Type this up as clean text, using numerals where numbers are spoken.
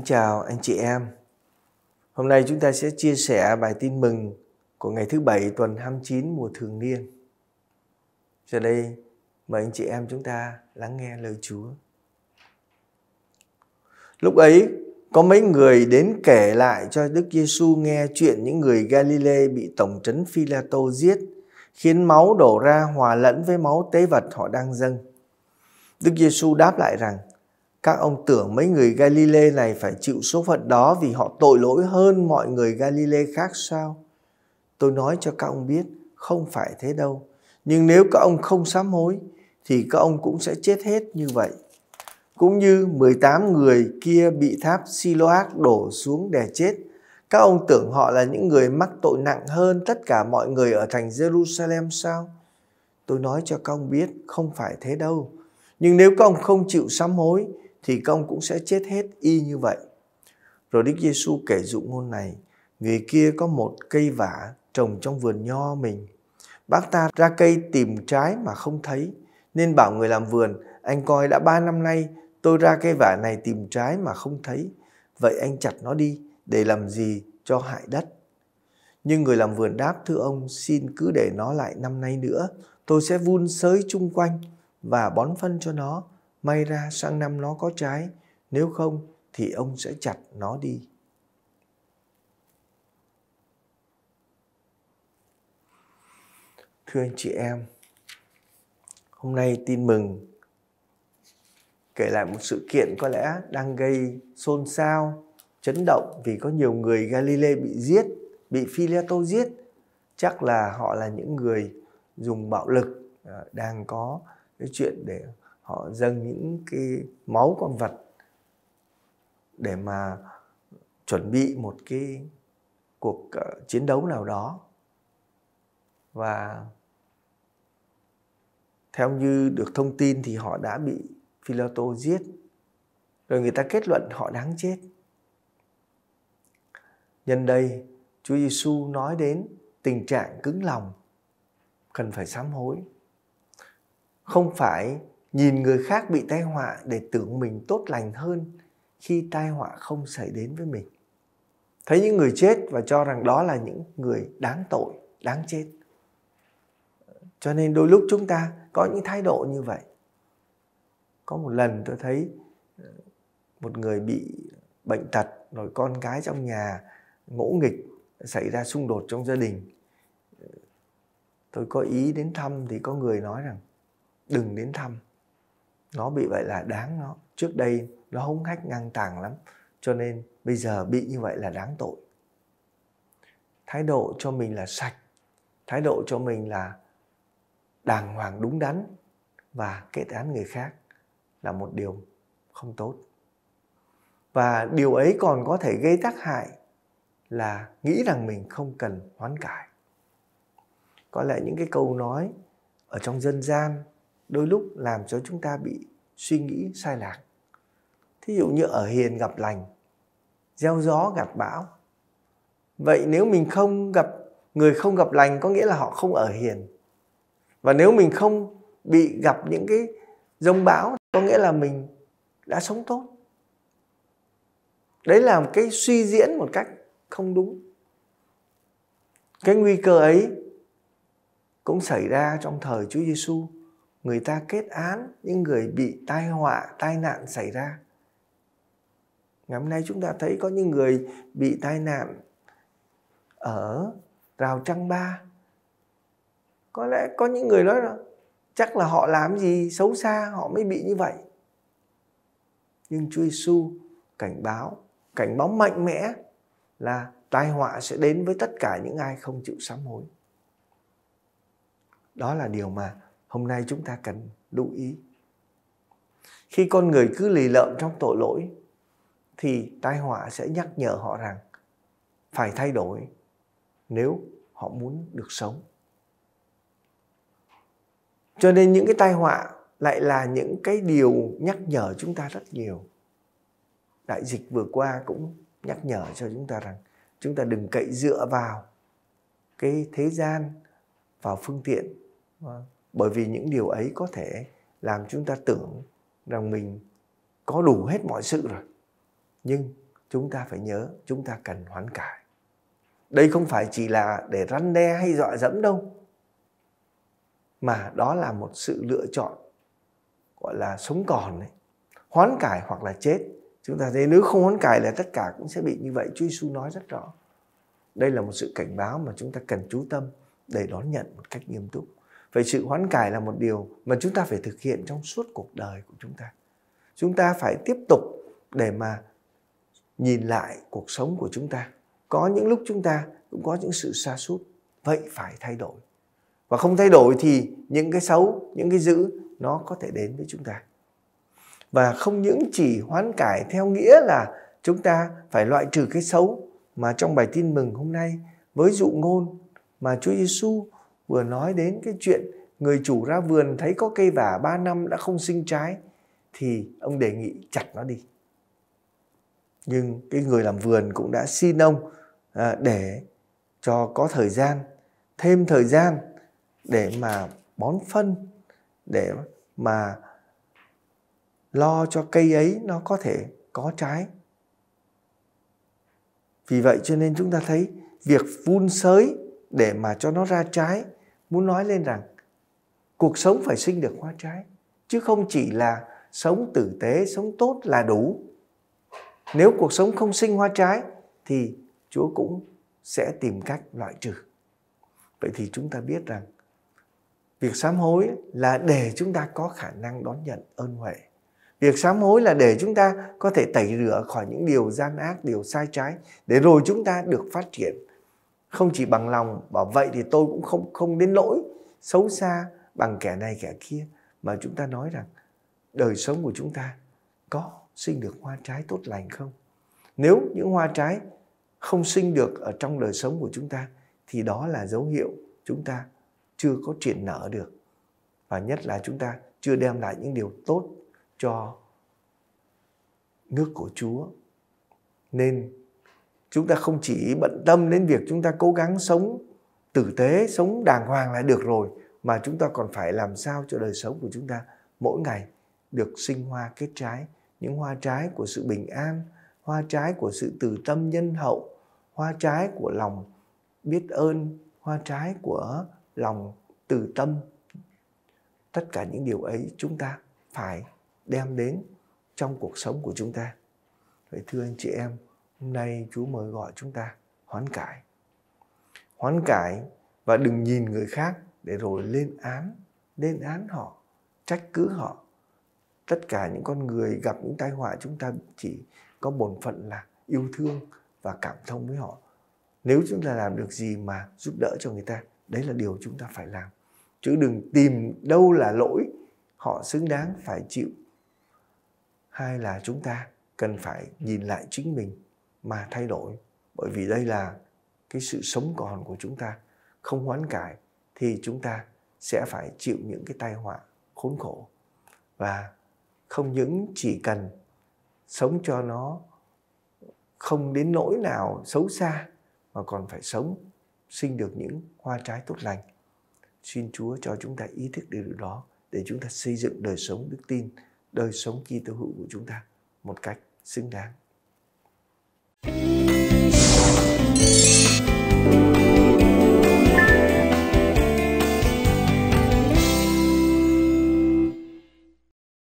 chào anh chị em. Hôm nay chúng ta sẽ chia sẻ bài tin mừng của ngày thứ Bảy tuần 29 mùa thường niên. Giờ đây mời anh chị em chúng ta lắng nghe lời Chúa. Lúc ấy có mấy người đến kể lại cho Đức Giêsu nghe chuyện những người Galilee bị tổng trấn Phi-la-tô giết, khiến máu đổ ra hòa lẫn với máu tế vật họ đang dâng. Đức Giêsu đáp lại rằng: các ông tưởng mấy người Galilee này phải chịu số phận đó vì họ tội lỗi hơn mọi người Galilee khác sao? Tôi nói cho các ông biết, không phải thế đâu. Nhưng nếu các ông không sám hối, thì các ông cũng sẽ chết hết như vậy. Cũng như 18 người kia bị tháp Siloác đổ xuống đè chết, các ông tưởng họ là những người mắc tội nặng hơn tất cả mọi người ở thành Jerusalem sao? Tôi nói cho các ông biết, không phải thế đâu. Nhưng nếu các ông không chịu sám hối, thì các ông cũng sẽ chết hết y như vậy. Rồi Đức Giêsu kể dụ ngôn này: người kia có một cây vả trồng trong vườn nho mình. Bác ta ra cây tìm trái mà không thấy, nên bảo người làm vườn: anh coi đã 3 năm nay tôi ra cây vả này tìm trái mà không thấy. Vậy anh chặt nó đi, để làm gì cho hại đất? Nhưng người làm vườn đáp: thưa ông, xin cứ để nó lại năm nay nữa, tôi sẽ vun xới chung quanh và bón phân cho nó. May ra sang năm nó có trái, nếu không thì ông sẽ chặt nó đi. Thưa anh chị em, hôm nay tin mừng kể lại một sự kiện có lẽ đang gây xôn xao, chấn động, vì có nhiều người Galilee bị giết, bị Phi-la-tô giết. Chắc là họ là những người dùng bạo lực, đang có cái chuyện để họ dâng những cái máu con vật để mà chuẩn bị một cái cuộc chiến đấu nào đó. Và theo như được thông tin thì họ đã bị Phi-la-tô giết. Rồi người ta kết luận họ đáng chết. Nhân đây, Chúa Giêsu nói đến tình trạng cứng lòng, cần phải sám hối. Không phải nhìn người khác bị tai họa để tưởng mình tốt lành hơn khi tai họa không xảy đến với mình. Thấy những người chết và cho rằng đó là những người đáng tội, đáng chết. Cho nên đôi lúc chúng ta có những thái độ như vậy. Có một lần tôi thấy một người bị bệnh tật, rồi con cái trong nhà ngỗ nghịch, xảy ra xung đột trong gia đình. Tôi có ý đến thăm thì có người nói rằng đừng đến thăm. Nó bị vậy là đáng nó. Trước đây nó hống hách ngang tàng lắm, cho nên bây giờ bị như vậy là đáng tội. Thái độ cho mình là sạch, thái độ cho mình là đàng hoàng đúng đắn và kết án người khác là một điều không tốt. Và điều ấy còn có thể gây tác hại là nghĩ rằng mình không cần hoán cải. Có lẽ những cái câu nói ở trong dân gian đôi lúc làm cho chúng ta bị suy nghĩ sai lạc. Thí dụ như ở hiền gặp lành, gieo gió gặp bão. Vậy nếu mình không gặp người không gặp lành, có nghĩa là họ không ở hiền. Và nếu mình không bị gặp những cái giông bão, có nghĩa là mình đã sống tốt. Đấy là một cái suy diễn một cách không đúng. Cái nguy cơ ấy cũng xảy ra trong thời Chúa Giêsu. Người ta kết án những người bị tai họa, tai nạn xảy ra. Ngày hôm nay chúng ta thấy có những người bị tai nạn ở Rào Trăng Ba. Có lẽ có những người nói là chắc là họ làm gì xấu xa họ mới bị như vậy. Nhưng Chúa Giêsu cảnh báo mạnh mẽ là tai họa sẽ đến với tất cả những ai không chịu sám hối. Đó là điều mà hôm nay chúng ta cần lưu ý. Khi con người cứ lì lợm trong tội lỗi thì tai họa sẽ nhắc nhở họ rằng phải thay đổi nếu họ muốn được sống. Cho nên những cái tai họa lại là những cái điều nhắc nhở chúng ta rất nhiều. Đại dịch vừa qua cũng nhắc nhở cho chúng ta rằng chúng ta đừng cậy dựa vào cái thế gian, vào phương tiện. Bởi vì những điều ấy có thể làm chúng ta tưởng rằng mình có đủ hết mọi sự rồi. Nhưng chúng ta phải nhớ chúng ta cần hoán cải. Đây không phải chỉ là để răn đe hay dọa dẫm đâu, mà đó là một sự lựa chọn gọi là sống còn đấy. Hoán cải hoặc là chết. Chúng ta thấy nếu không hoán cải là tất cả cũng sẽ bị như vậy. Chúa Giêsu nói rất rõ. Đây là một sự cảnh báo mà chúng ta cần chú tâm để đón nhận một cách nghiêm túc. Vậy sự hoán cải là một điều mà chúng ta phải thực hiện trong suốt cuộc đời của chúng ta. Chúng ta phải tiếp tục để mà nhìn lại cuộc sống của chúng ta. Có những lúc chúng ta cũng có những sự sa sút. Vậy phải thay đổi. Và không thay đổi thì những cái xấu, những cái dữ nó có thể đến với chúng ta. Và không những chỉ hoán cải theo nghĩa là chúng ta phải loại trừ cái xấu, mà trong bài tin mừng hôm nay với dụ ngôn mà Chúa Giêsu vừa nói đến cái chuyện người chủ ra vườn thấy có cây vả 3 năm đã không sinh trái thì ông đề nghị chặt nó đi. Nhưng cái người làm vườn cũng đã xin ông để cho có thời gian, thêm thời gian để mà bón phân, để mà lo cho cây ấy nó có thể có trái. Vì vậy cho nên chúng ta thấy việc vun sới để mà cho nó ra trái muốn nói lên rằng cuộc sống phải sinh được hoa trái, chứ không chỉ là sống tử tế, sống tốt là đủ. Nếu cuộc sống không sinh hoa trái thì Chúa cũng sẽ tìm cách loại trừ. Vậy thì chúng ta biết rằng việc sám hối là để chúng ta có khả năng đón nhận ơn huệ. Việc sám hối là để chúng ta có thể tẩy rửa khỏi những điều gian ác, điều sai trái, để rồi chúng ta được phát triển. Không chỉ bằng lòng bảo vậy thì tôi cũng không đến nỗi xấu xa bằng kẻ này kẻ kia, mà chúng ta nói rằng đời sống của chúng ta có sinh được hoa trái tốt lành không? Nếu những hoa trái không sinh được ở trong đời sống của chúng ta thì đó là dấu hiệu chúng ta chưa có triển nở được. Và nhất là chúng ta chưa đem lại những điều tốt cho nước của Chúa. Nên chúng ta không chỉ bận tâm đến việc chúng ta cố gắng sống tử tế, sống đàng hoàng là được rồi, mà chúng ta còn phải làm sao cho đời sống của chúng ta mỗi ngày được sinh hoa kết trái. Những hoa trái của sự bình an, hoa trái của sự từ tâm nhân hậu, hoa trái của lòng biết ơn, hoa trái của lòng từ tâm. Tất cả những điều ấy chúng ta phải đem đến trong cuộc sống của chúng ta. Vậy thưa anh chị em, hôm nay Chúa mời gọi chúng ta hoán cải. Hoán cải và đừng nhìn người khác để rồi lên án họ, trách cứ họ. Tất cả những con người gặp những tai họa chúng ta chỉ có bổn phận là yêu thương và cảm thông với họ. Nếu chúng ta làm được gì mà giúp đỡ cho người ta, đấy là điều chúng ta phải làm. Chứ đừng tìm đâu là lỗi họ xứng đáng phải chịu. Hai là chúng ta cần phải nhìn lại chính mình mà thay đổi. Bởi vì đây là cái sự sống còn của chúng ta. Không hoán cải thì chúng ta sẽ phải chịu những cái tai họa khốn khổ. Và không những chỉ cần sống cho nó không đến nỗi nào xấu xa, mà còn phải sống sinh được những hoa trái tốt lành. Xin Chúa cho chúng ta ý thức được điều đó để chúng ta xây dựng đời sống đức tin, đời sống Kitô hữu của chúng ta một cách xứng đáng.